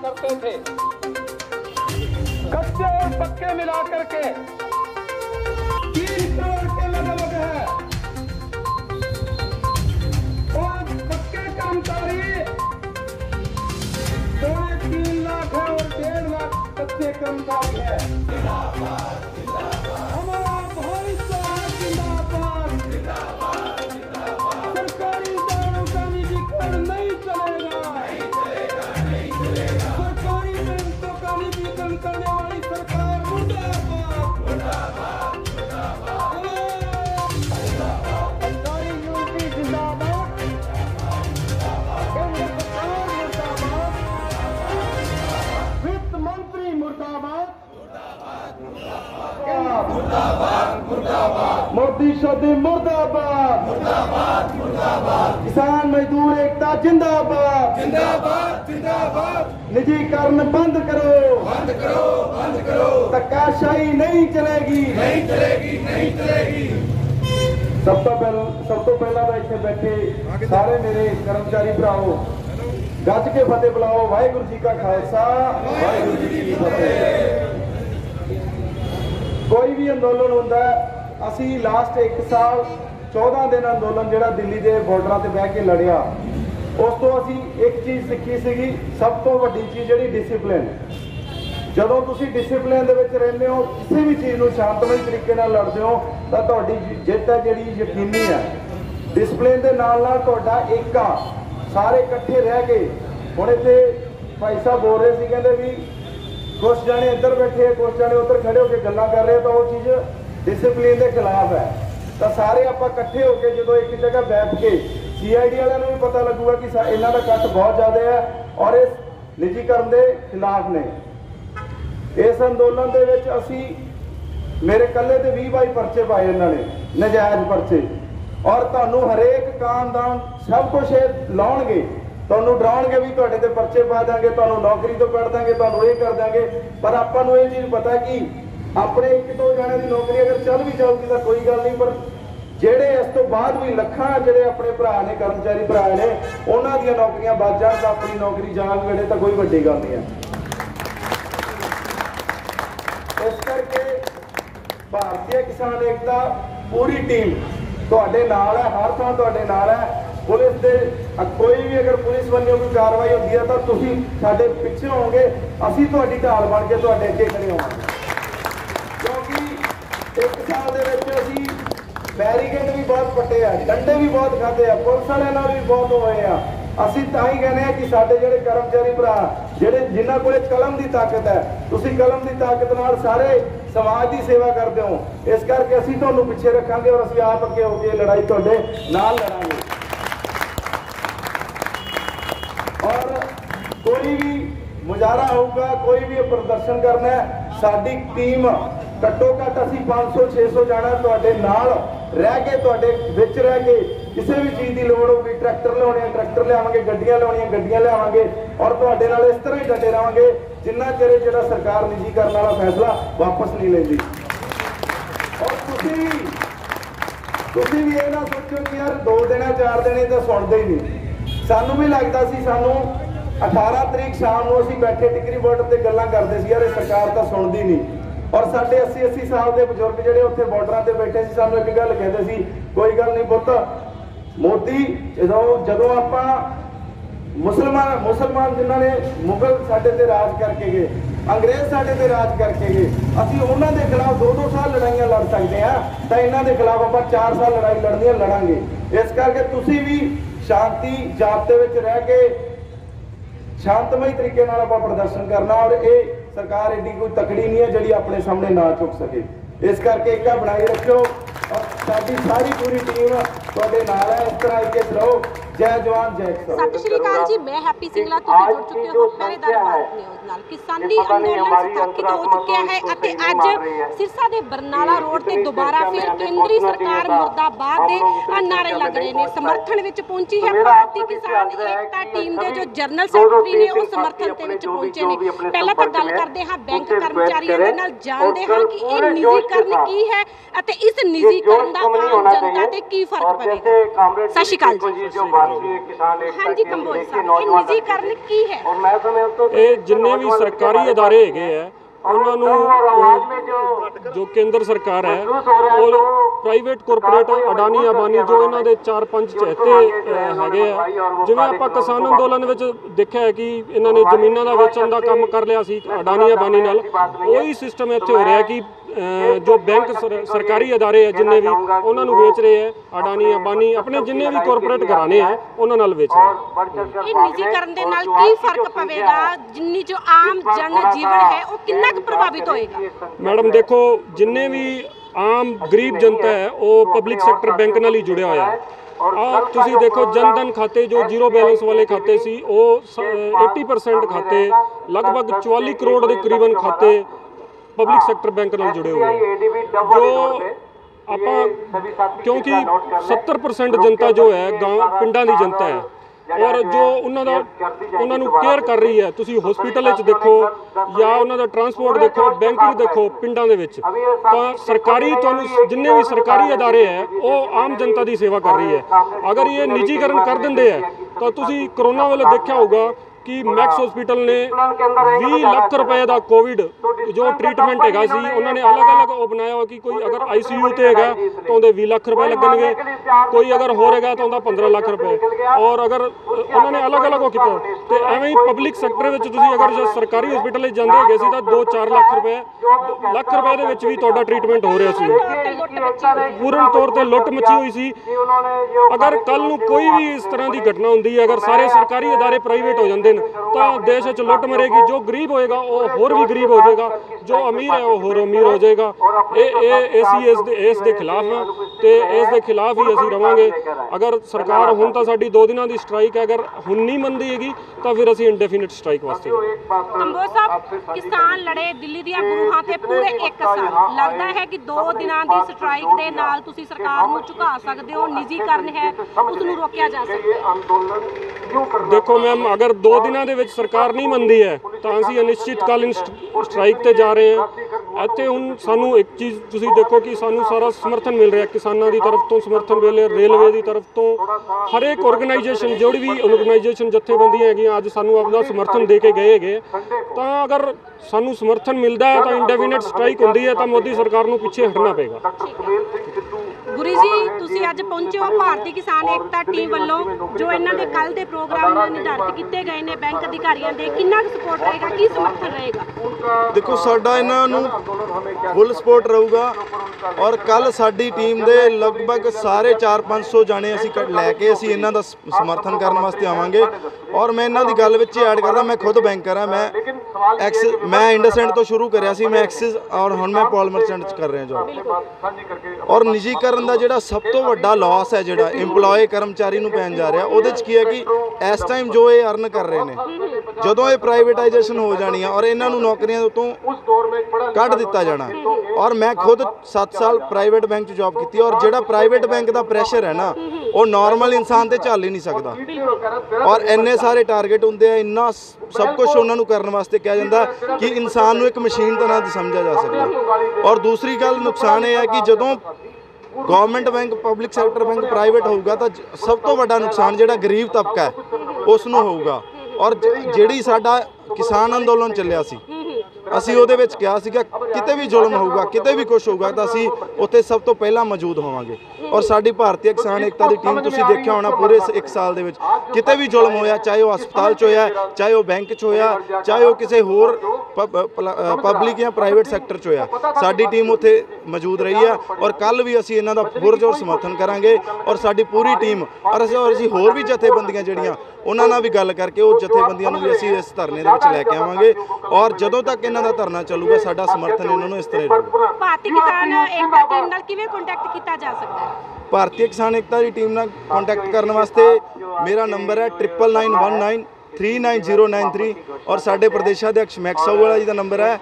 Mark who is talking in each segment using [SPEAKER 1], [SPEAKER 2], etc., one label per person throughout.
[SPEAKER 1] करते थे। कच्चे और पक्के मिला करके 3 करोड़ के लगभग है और पक्के कर्मचारी 3.5 लाख है और 1.5 लाख कच्चे कर्मचारी है। हमारा भविष्य जिंदाबाद। सरकारी इदारों का निजीकरण नहीं चलेगा। सरकारी बैंकों का निजीकरण करने वाली सरकार मुर्दाबाद। सरकारी यूनिटी जिंदाबाद। केंद्र सरकार मुर्दाबाद। वित्त मंत्री मुर्दाबाद। मोदी शादी मुर्दाबाद। किसान मजदूर एकता जिंदाबाद। निजीकरण बंद करो। धक्काशाही नहीं चलेगी। सब तो पहला इतने बैठे सारे मेरे कर्मचारी भराओ गज के फतेह बुलाओ। वाहिगुरू जी का खालसा, वाहिगुरू जी की फतेह। कोई भी अंदोलन होता है, असी लास्ट 1 साल 14 दिन अंदोलन जिहड़ा दिल्ली के बॉर्डर से बह के लड़िया, उस तो असी एक चीज़ सीखी सीगी, सब तो वड्डी चीज़ जिहड़ी डिसिपलिन। जदों तुसीं डिसिपलिन दे विच रहिंदे हो, किसी भी चीज़ नूं शांतमई तरीके नाल लड़दे हो तां तुहाडी जिੱਤ है जिहड़ी यकीनी है। डिसिपलिन दे नाल नाल तुहाडा एक आ, सारे इकट्ठे रह के। हुण इत्थे भाई साहब बोल रहे सी, कहंदे भी कुछ जाने इधर बैठे, कुछ जाने उधर खड़े होकर गल्लां कर रहे, तो वो चीज़ डिसिपलिन के खिलाफ है। तो सारे आप इकट्ठे होकर जो एक जगह बैठ के CID वालों को भी पता लगूगा कि इन्हों का कट बहुत ज़्यादा है और इस निजीकरण के खिलाफ ने। इस अंदोलन के विच असी मेरे कल्ले ते 20 22 परचे पाए इन्होंने, नजायज़ परचे। और तुहानू हरेक कामदान सब कुछ लाउणगे, तुहानू डराउणगे भी तुहाडे ते परचे पा देंगे, तुहानू नौकरी तो कढ देंगे, तुहानू ये कर देंगे। पर आपां नू ये चीज़ पता कि अपने 1-2 जाने की नौकरी अगर चल भी जाऊगी तो कोई गल नहीं, पर ਜਿਹੜੇ इस तो बाद भी ਲੱਖਾਂ ਜਿਹੜੇ अपने भरा ने कर्मचारी भरा ने उन्हों दी नौकरियां बच जाण तां अपनी नौकरी जाग ਵੇਲੇ तो कोई वड्डी गल नहीं है। इस करके भारतीय किसान एकता पूरी टीम तुहाडे नाल है, हर थां तुहाडे नाल है। पुलिस दे कोई भी अगर पुलिस वालों कोई कार्रवाई होती है तो तुसीं साडे पिछे होवोगे, असीं तुहाडी ढाल बन के तुहाडे अगे खड़े होवांगे। क्योंकि 1 साल दे विच असीं बैरीकेड भी बहुत पट्टे हैं, डंडे भी बहुत खाते हैं, पुलिस वाले नाल भी बहुत होए हैं। असीं तां ही कहने हैं कि साडे जिहड़े कर्मचारी भरा जिन्हां कोले कलम की ताकत है, तुसीं कलम की ताकत नाल सारे समाज की सेवा करते हो। इस करके असीं तुहानूं पिछे रखांगे और असीं आप अगे होके लड़ाई तुहाडे नाल लड़ांगे। और कोई भी मुजाहरा होगा, कोई भी प्रदर्शन करना है, साडी टीम घट्टो घट्ट असीं 500-600 जाना तुहाडे नाल रह के, तुहाडे विच रह के किसी भी चीज़ की लोड़ होगी, ट्रैक्टर लियाने ट्रैक्टर लियावांगे, गड्डियां लियानियां गड्डियां लियावांगे और तुहाडे नाल इस तरह ही डटे रहांगे जिन्ना चिर जिहड़ा सरकार निजीकरण वाला फैसला वापस नहीं लेंदी। और तुसीं भी ये ना सोचो कि यार 2 दिन 4 दिन तो सुनते ही नहीं। सानू भी लगता सी, सानू 18 तरीक शाम को असीं बैठे टिकरी बॉर्डर ते गल्लां करदे सी, यार ये सरकार तो सुनदी नहीं। और साढ़े 80-80 साल के बजुर्ग जिहड़े उत्थे बॉर्डर से बैठे सी, सानू एक गल कहते सी, कोई गल नहीं पुत्त, मोदी जदों आपां मुसलमान जिन्हां ने मुगल साडे ते राज करके गए, अंग्रेज साडे ते राज करके गए, असीं उन्हां दे खिलाफ 2-2 साल लड़ाइयां लड़ सकते हैं, तो इन्हां दे खिलाफ आपां 4 साल लड़ाई लड़ांगे। इस करके तुसीं भी शांति जाप्ते विच रह के शांतमई तरीके नाल आपां प्रदर्शन करना। और ये सरकार एडी कोई तकड़ी नहीं है जिहड़ी अपने सामने ना चुक सके। इस करके एकता बनाई रखियो और साडी सारी पूरी टीम तुहाडे नाल है। इस तरह एक रहो। जय जवान जय किसान।
[SPEAKER 2] सत श्री अकाल जी, मैं हैप्पी सिंगला, तुसीं जुड़ चुके हो पहरेदार भारत न्यूज़ नाल। किसानी अंदोलन सथापित हो चुकिया है ਅਤੇ ਅੱਜ सिरसा ਦੇ ਬਰਨਾਲਾ ਰੋਡ ਤੇ ਦੁਬਾਰਾ ਫਿਰ ਕੇਂਦਰੀ ਸਰਕਾਰ ਮੁਰਦਾਬਾਦ ਦੇ ਨਾਰੇ ਲੱਗ ਰਹੇ ਨੇ। ਸਮਰਥਨ ਵਿੱਚ ਪਹੁੰਚੀ ਹੈ ਭਾਰਤੀ ਕਿਸਾਨ ਏਕਤਾ ਟੀਮ ਦੇ ਜੋ ਜਨਰਲ ਸੈਕਟਰੀ ਨੇ, ਉਹ ਸਮਰਥਨ ਦੇ ਵਿੱਚ ਪਹੁੰਚੇ ਨੇ। ਪਹਿਲਾਂ ਤਾਂ ਗੱਲ ਕਰਦੇ ਹਾਂ ਬੈਂਕ ਕਰਮਚਾਰੀਆਂ ਦੇ ਨਾਲ, ਜਾਣਦੇ ਹਾਂ ਕਿ ਇਹ ਨਿੱਜੀਕਰਨ ਕੀ ਹੈ ਅਤੇ ਇਸ ਨਿੱਜੀਕਰਨ ਦਾ ਆਮ ਜਨਤਾ ਤੇ ਕੀ ਫਰਕ ਪਵੇਗਾ। ਸਤਿ ਸ਼੍ਰੀ ਅਕਾਲ ਜੀ। ਹਾਂਜੀ ਕੰਬੋਜ ਸਾਹਿਬ, ਇਹ ਨਿੱਜੀਕਰਨ ਕੀ ਹੈ?
[SPEAKER 3] ਇਹ ਜਿੰਨੇ ਵੀ ਸਰਕਾਰੀ ਅਦਾਰੇ ਹੈਗੇ ਆ ਉਹਨਾਂ ਨੂੰ ਜੋ ਕੇਂਦਰ ਸਰਕਾਰ ਹੈ ਉਹ ਪ੍ਰਾਈਵੇਟ ਕਾਰਪੋਰੇਟ ਅਡਾਨੀ ਅੰਬਾਨੀ ਜੋ ਇਹਨਾਂ ਦੇ 4-5 ਚਹਤੇ ਹੈਗੇ ਆ, ਜਿਵੇਂ ਆਪਾਂ ਕਿਸਾਨ ਅੰਦੋਲਨ ਵਿੱਚ ਦੇਖਿਆ ਹੈ ਕਿ ਇਹਨਾਂ ਨੇ ਜ਼ਮੀਨਾਂ ਦਾ ਵੇਚਣ ਦਾ ਕੰਮ ਕਰ ਲਿਆ ਸੀ ਅਡਾਨੀ ਅੰਬਾਨੀ ਨਾਲ, ਉਹੀ ਸਿਸਟਮ ਇੱਥੇ ਹੋ ਰਿਹਾ ਕਿ ਜੋ बैंक सरकारी अदारे है जिन्ने भी उन्होंने वेच रहे हैं अडानी अंबानी अपने जिन्ने भी कॉरपोरेट घराने हैं उन्होंने नाल बेच रहे हैं।
[SPEAKER 2] ਇਹ ਨਿੱਜੀਕਰਨ ਦੇ ਨਾਲ ਕੀ ਫਰਕ ਪਵੇਗਾ? ਜਿੰਨੀ ਜੋ ਆਮ ਜਨ ਜੀਵਨ ਹੈ ਉਹ ਕਿੰਨਾ ਕੁ ਪ੍ਰਭਾਵਿਤ ਹੋਏਗਾ?
[SPEAKER 3] मैडम देखो जिन्ने भी आम गरीब जनता है वो पब्लिक सैक्टर बैंक नाल ही जुड़िया होया है। ਤੁਸੀਂ ਦੇਖੋ ਜਨਧਨ ਖਾਤੇ ਜੋ ਜ਼ੀਰੋ ਬੈਲੈਂਸ ਵਾਲੇ ਖਾਤੇ ਸੀ ਉਹ 80% ਖਾਤੇ ਲਗਭਗ 44 ਕਰੋੜ ਦੇ ਕਰੀਬਨ ਖਾਤੇ ਪਬਲਿਕ ਸੈਕਟਰ ਬੈਂਕ ਨਾਲ ਜੁੜੇ ਹੋਏ ਜੋ ਆਪਾਂ ਕਿਉਂਕਿ 70% ਜਨਤਾ ਜੋ ਹੈ ਪਿੰਡਾਂ ਦੀ ਜਨਤਾ ਹੈ ਔਰ ਜੋ ਉਹਨਾਂ ਨੂੰ ਕੇਅਰ ਕਰ ਰਹੀ ਹੈ। ਤੁਸੀਂ ਹਸਪੀਟਲ ਵਿੱਚ ਦੇਖੋ ਜਾਂ ਉਹਨਾਂ ਦਾ ਟਰਾਂਸਪੋਰਟ ਦੇਖੋ, ਬੈਂਕਿੰਗ ਦੇਖੋ ਪਿੰਡਾਂ ਦੇ ਵਿੱਚ, ਤਾਂ ਸਰਕਾਰੀ ਤੁਹਾਨੂੰ ਜਿੰਨੇ ਵੀ ਸਰਕਾਰੀ ਅਦਾਰੇ ਹੈ ਉਹ ਆਮ ਜਨਤਾ ਦੀ ਸੇਵਾ ਕਰ ਰਹੀ ਹੈ। ਅਗਰ ਇਹ ਨਿੱਜੀਕਰਨ ਕਰ ਦਿੰਦੇ ਹੈ ਤਾਂ ਤੁਸੀਂ ਕਰੋਨਾ ਵੇਲੇ ਦੇਖਿਆ ਹੋਊਗਾ कि मैक्स हॉस्पिटल ने 20 लाख रुपए का कोविड जो ट्रीटमेंट है सी उन्होंने अलग अलग वो बनाया हुआ कि कोई अगर ICU ते है तो उन्हें 20 लाख रुपए लगेंगे, कोई अगर हो रहेगा तो उन्हें 15 लाख रुपए, और अगर उन्होंने अलग अलग वो किया तो एवं ही पब्लिक सैक्टर में तुसीं अगर सरकारी हॉस्पिटल जाते है सी तो 2-4 लाख रुपए ਦੇ ਵਿੱਚ ਵੀ ਤੁਹਾਡਾ ਟ੍ਰੀਟਮੈਂਟ ਹੋ ਰਿਹਾ ਸੀ। ਪੂਰਨ ਤੌਰ ਤੇ ਲੁੱਟ ਮਚੀ ਹੋਈ ਸੀ। ਅਗਰ ਕੱਲ ਨੂੰ ਕੋਈ ਵੀ ਇਸ ਤਰ੍ਹਾਂ ਦੀ ਘਟਨਾ ਹੁੰਦੀ ਹੈ, ਅਗਰ ਸਾਰੇ ਸਰਕਾਰੀ ਅਦਾਰੇ ਪ੍ਰਾਈਵੇਟ ਹੋ ਜਾਂਦੇ ਤਾਂ ਦੇਸ਼ ਵਿੱਚ ਲੁੱਟ ਮਰੇਗੀ। ਜੋ ਗਰੀਬ ਹੋਏਗਾ ਉਹ ਹੋਰ ਵੀ ਗਰੀਬ ਹੋ ਜਾਏਗਾ, ਜੋ ਅਮੀਰ ਹੈ ਉਹ ਹੋਰ ਅਮੀਰ ਹੋ ਜਾਏਗਾ। ਇਸ ਦੇ ਖਿਲਾਫ ਹਾਂ ਤੇ ਇਸ ਦੇ ਖਿਲਾਫ ਹੀ ਅਸੀਂ ਰਵਾਂਗੇ। ਅਗਰ ਸਰਕਾਰ ਹੁਣ ਤਾਂ ਸਾਡੀ 2 ਦਿਨਾਂ ਦੀ ਸਟ੍ਰਾਈਕ ਹੈ, ਅਗਰ ਹੁਣ ਨਹੀਂ ਮੰਨਦੀ ਹੈਗੀ ਤਾਂ ਫਿਰ ਅਸੀਂ ਇਨਡੈਫੀਨਿਟ ਸਟ੍ਰਾਈਕ ਵਾਸਤੇ।
[SPEAKER 2] ਕੰਬੋਜ ਸਾਹਿਬ, ਕਿਸਾਨ ਲੜੇ ਦਿੱਲੀ ਦੀਆਂ ਗੁਰੂਹਾਂ ਤੇ ਪੂਰੇ 1 ਸਾਲ, ਲੱਗਦਾ ਹੈ ਕਿ 2 ਦਿਨਾਂ ਦੀ ਸਟ੍ਰਾਈਕ ਦੇ ਨਾਲ ਤੁਸੀਂ ਸਰਕਾਰ ਨੂੰ ਝੁਕਾ ਸਕਦੇ ਹੋ? ਨਿੱਜੀਕਰਨ ਹੈ ਉਸ ਨੂੰ ਰੋਕਿਆ ਜਾ ਸਕਦਾ?
[SPEAKER 3] ਦੇਖੋ ਮੈਮ, ਅਗਰ 2 ਦਿਨਾਂ ਦੇ ਵਿੱਚ ਸਰਕਾਰ ਨਹੀਂ ਮੰਨਦੀ ਹੈ ਤਾਂ ਅਸੀਂ ਅਨਿਸ਼ਚਿਤਕਾਲੀਨ ਸਟ੍ਰਾਈਕ ਤੇ ਜਾ ਰਹੇ ਹਾਂ। ਇੱਥੇ ਹੁਣ ਸਾਨੂੰ ਇੱਕ ਚੀਜ਼ ਤੁਸੀਂ ਦੇਖੋ ਕਿ ਸਾਨੂੰ ਸਾਰਾ ਸਮਰਥਨ ਮਿਲ ਰਿਹਾ, ਕਿਸਾਨਾਂ ਦੀ ਤਰਫ ਤੋਂ ਸਮਰਥਨ ਮਿਲ ਰਿਹਾ, ਰੇਲਵੇ ਦੀ ਤਰਫ ਤੋਂ, ਹਰੇਕ ਆਰਗੇਨਾਈਜੇਸ਼ਨ ਜਿਹੜੀ ਵੀ ਆਰਗੇਨਾਈਜੇਸ਼ਨ ਜਥੇਬੰਦੀਆਂ ਹੈਗੀਆਂ ਅੱਜ ਸਾਨੂੰ ਆਪਣਾ ਸਮਰਥਨ ਦੇ ਕੇ ਗਏ ਹੈਗੇ। ਤਾਂ ਅਗਰ ਸਾਨੂੰ ਸਮਰਥਨ ਮਿਲਦਾ ਹੈ ਤਾਂ ਇੰਡੈਫੀਨਿਟ ਸਟ੍ਰਾਈਕ ਹੁੰਦੀ ਹੈ ਤਾਂ ਮੋਦੀ ਸਰਕਾਰ ਨੂੰ ਪਿੱਛੇ ਹਟਣਾ ਪਏਗਾ।
[SPEAKER 2] ਗੁਰੂ ਜੀ, ਤੁਸੀਂ ਅੱਜ ਪਹੁੰਚੇ ਹੋ ਭਾਰਤੀ ਕਿਸਾਨ ਏਕਤਾ ਟੀਮ ਵੱਲੋਂ, ਜੋ ਇਹਨਾਂ ਦੇ ਕੱਲ ਦੇ ਪ੍ਰੋਗਰਾਮ ਨਿਰਧਾਰਿਤ ਕੀਤੇ ਗਏ ਨੇ ਬੈਂਕ ਅਧਿਕਾਰੀਆਂ ਦੇ, ਕਿੰਨਾ ਕੁ ਸਪੋਰਟ ਰਹੇਗਾ, ਕੀ ਸਮਰਥਨ ਰਹੇਗਾ?
[SPEAKER 4] ਦੇਖੋ ਸਾਡਾ ਇਹਨਾਂ ਨੂੰ ਫੁੱਲ ਸਪੋਰਟ ਰਹੂਗਾ ਔਰ ਕੱਲ ਸਾਡੀ ਟੀਮ ਦੇ ਲਗਭਗ ਸਾਰੇ 400-500 ਜਾਣੇ ਅਸੀਂ ਲੈ ਕੇ ਅਸੀਂ ਇਹਨਾਂ ਦਾ ਸਮਰਥਨ ਕਰਨ ਵਾਸਤੇ ਆਵਾਂਗੇ। ਔਰ ਮੈਂ ਇਹਨਾਂ ਦੀ ਗੱਲ ਵਿੱਚ ਐਡ ਕਰਦਾ, ਮੈਂ ਖੁਦ ਬੈਂਕਰ ਹਾਂ, ਮੈਂ ਇੰਡਸਇੰਡ ਤੋਂ ਸ਼ੁਰੂ ਕਰਿਆ ਸੀ, ਮੈਂ ਐਕਸਿਸ ਔਰ ਹੁਣ ਮੈਂ ਪੋਲ ਮਰਚੈਂਟ 'ਚ ਕਰ ਰਿਹਾ ਜੋਬ। ਔਰ ਨਿੱਜੀਕਰਨ ਦਾ ਜਿਹੜਾ ਸਭ ਤੋਂ ਵੱਡਾ ਲਾਸ ਹੈ ਜਿਹੜਾ ਇੰਪਲੋਏ ਕਰਮਚਾਰੀ ਨੂੰ ਪੈਣ ਜਾ ਰਿਹਾ, ਉਹਦੇ 'ਚ ਕੀ ਹੈ ਕਿ ਇਸ ਟਾਈਮ ਜੋ ਇਹ ਅਰਨ ਕਰ ਰਹੇ ਨੇ, ਜਦੋਂ ਇਹ ਪ੍ਰਾਈਵੇਟਾਈਜੇਸ਼ਨ ਹੋ ਜਾਣੀ ਆ ਔਰ ਇਹਨਾਂ ਨੂੰ ਨੌਕਰੀਆਂ ਤੋਂ ਕੱਢ ਦਿੱਤਾ ਜਾਣਾ। ਔਰ ਮੈਂ ਖੁਦ 7 ਸਾਲ ਪ੍ਰਾਈਵੇਟ ਬੈਂਕ 'ਚ ਜੌਬ ਕੀਤੀ ਔਰ ਜਿਹੜਾ ਪ੍ਰਾਈਵੇਟ ਬੈਂਕ ਦਾ ਪ੍ਰੈਸ਼ਰ ਹੈ ਨਾ ਉਹ ਨਾਰਮਲ ਇਨਸਾਨ ਤੇ ਝੱਲ ਹੀ ਨਹੀਂ ਸਕਦਾ। ਔਰ ਇੰਨੇ ਸਾਰੇ ਟਾਰਗੇਟ ਹੁੰਦੇ ਆ, ਇੰਨਾ ਸਭ ਕੁਝ ਉਹਨਾਂ ਨੂੰ ਕਰਨ ਵਾਸਤੇ ਕਿਹਾ ਜਾਂਦਾ ਕਿ ਇਨਸਾਨ ਨੂੰ ਇੱਕ ਮਸ਼ੀਨ ਤਰ੍ਹਾਂ ਦੀ ਸਮਝਿਆ ਜਾ ਸਕਦਾ। ਔਰ ਦੂਸਰੀ ਗੱਲ ਨੁਕਸਾਨ ਇਹ ਹੈ ਕਿ ਜਦੋਂ government bank public sector bank private ਹੋਊਗਾ ਤਾਂ ਸਭ ਤੋਂ ਵੱਡਾ ਨੁਕਸਾਨ ਜਿਹੜਾ ਗਰੀਬ ਤਬਕਾ ਹੈ ਉਸ ਨੂੰ ਹੋਊਗਾ। ਔਰ ਜਿਹੜੀ ਸਾਡਾ ਕਿਸਾਨ ਅੰਦੋਲਨ ਚੱਲਿਆ ਸੀ ਅਸੀਂ ਉਹਦੇ ਵਿੱਚ ਕਿਹਾ ਸੀਗਾ ਕਿਤੇ ਵੀ ਜ਼ੁਲਮ ਹੋਊਗਾ, ਕਿਤੇ ਵੀ ਕੁਛ ਹੋਊਗਾ ਤਾਂ ਅਸੀਂ ਉੱਥੇ ਸਭ ਤੋਂ ਪਹਿਲਾਂ ਮੌਜੂਦ ਹੋਵਾਂਗੇ। ਔਰ ਸਾਡੀ ਭਾਰਤੀ ਕਿਸਾਨ ਏਕਤਾ ਦੀ ਟੀਮ ਤੁਸੀਂ ਦੇਖਿਆ ਹੋਣਾ ਪੂਰੇ 1 ਸਾਲ ਦੇ ਵਿੱਚ ਕਿਤੇ ਵੀ ਜ਼ੁਲਮ ਹੋਇਆ, ਚਾਹੇ ਉਹ ਹਸਪਤਾਲ 'ਚ ਹੋਇਆ, ਚਾਹੇ ਉਹ ਬੈਂਕ 'ਚ ਹੋਇਆ, ਚਾਹੇ ਉਹ ਕਿਸੇ ਹੋਰ ਪਬਲਿਕ ਜਾਂ ਪ੍ਰਾਈਵੇਟ ਸੈਕਟਰ 'ਚ ਹੋਇਆ, ਸਾਡੀ ਟੀਮ ਉੱਥੇ ਮੌਜੂਦ ਰਹੀ ਹੈ। ਔਰ ਕੱਲ ਵੀ ਅਸੀਂ ਇਹਨਾਂ ਦਾ ਪੁਰਜ਼ੋਰ ਸਮਰਥਨ ਕਰਾਂਗੇ। ਔਰ ਸਾਡੀ ਪੂਰੀ ਟੀਮ ਔਰ ਅਸੀਂ ਹੋਰ ਵੀ ਜਥੇਬੰਦੀਆਂ ਜਿਹੜੀਆਂ ਉਹਨਾਂ ਨਾਲ ਵੀ ਗੱਲ ਕਰਕੇ ਉਹ ਜਥੇਬੰਦੀਆਂ ਨੂੰ ਵੀ ਅਸੀਂ ਇਸ ਧਰਨੇ ਦੇ ਵਿੱਚ ਲੈ ਕੇ ਆਵਾਂਗੇ। ਔਰ ਜਦੋਂ ਤੱਕ ਇਹਨਾਂ ਦਾ ਧਰਨਾ ਚੱਲੂਗਾ ਸਾਡਾ ਸਮਰਥਨ ਇਹਨਾਂ ਨੂੰ ਇਸ ਤਰ੍ਹਾਂ ਰਹੂਗਾ।
[SPEAKER 2] ਭਾਰਤੀ ਕਿਸਾਨ ਏਕਤਾ ਟੀਮ ਨਾਲ ਕਿਵੇਂ ਕੰਟੈਕਟ ਕੀਤਾ ਜਾ ਸਕਦਾ ਹੈ?
[SPEAKER 4] ਭਾਰਤੀ ਕਿਸਾਨ ਏਕਤਾ ਦੀ ਟੀਮ ਨਾਲ ਕੰਟੈਕਟ ਕਰਨ ਵਾਸਤੇ ਮੇਰਾ ਨੰਬਰ ਹੈ 9991939093 ਔਰ ਸਾਡੇ ਪ੍ਰਦੇਸ਼ਾਧਿਕਸ਼ ਮੈਕਸਾਊ ਵਾਲਾ ਜੀ ਦਾ ਨੰਬਰ ਹੈ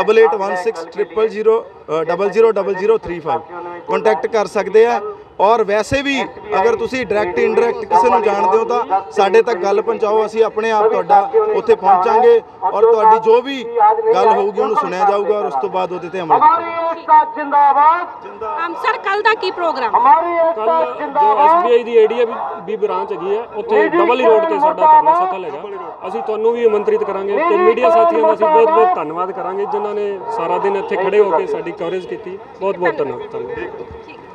[SPEAKER 4] 8816000035 ਕੰਟੈਕਟ ਕਰ ਸਕਦੇ ਆ। ਔਰ ਵੈਸੇ ਵੀ ਅਗਰ ਤੁਸੀਂ ਡਾਇਰੈਕਟ ਇਨਡਾਇਰੈਕਟ ਕਿਸੇ ਨੂੰ ਜਾਣਦੇ ਹੋ ਤਾਂ ਸਾਡੇ ਤੱਕ ਗੱਲ ਪਹੁੰਚਾਓ, ਅਸੀਂ ਆਪਣੇ ਆਪ ਤੁਹਾਡਾ ਉੱਥੇ ਪਹੁੰਚਾਂਗੇ ਔਰ ਤੁਹਾਡੀ ਜੋ ਵੀ ਗੱਲ ਹੋਊਗੀ ਉਹਨੂੰ ਸੁਣਿਆ ਜਾਊਗਾ ਔਰ ਉਸ ਤੋਂ ਬਾਅਦ ਉਹਦੇ ਤੇ ਅਮਲ ਕਰਾਂਗੇ।
[SPEAKER 2] ਸਰ ਕੱਲ ਦਾ ਕੀ ਪ੍ਰੋਗਰਾਮ?
[SPEAKER 3] ਕੱਲ ਜੋ SBI ਦੀ ADAB ਬ੍ਰਾਂਚ ਹੈਗੀ ਹੈ ਉੱਥੇ ਡਬਲ ਰੋਡ ਤੇ ਸਾਡਾ ਧਰਨਾ ਸਥਲ ਹੈਗਾ। ਅਸੀਂ ਤੁਹਾਨੂੰ ਵੀ ਆਮੰਤਰਿਤ ਕਰਾਂਗੇ ਤੇ ਮੀਡੀਆ ਸਾਥੀਆਂ ਦਾ ਅਸੀਂ ਬਹੁਤ ਬਹੁਤ ਧੰਨਵਾਦ ਕਰਾਂਗੇ ਜਿਨ੍ਹਾਂ ਨੇ ਸਾਰਾ ਦਿਨ ਇੱਥੇ ਖੜੇ ਹੋ ਕੇ ਸਾਡੀ ਕਵਰੇਜ ਕੀਤੀ। ਬਹੁਤ ਬਹੁਤ ਧੰਨਵਾਦ।
[SPEAKER 2] ਠੀਕ।